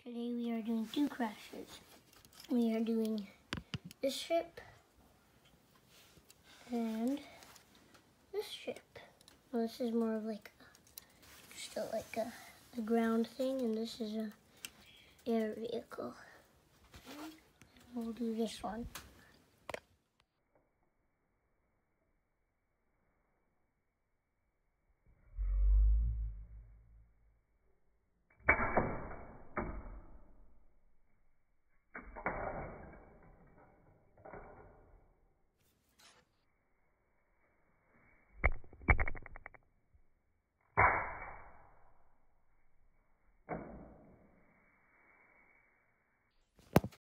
Today we are doing two crashes. We are doing this ship and this ship. Well, this is more of like a ground thing, and this is a air vehicle. We'll do this one.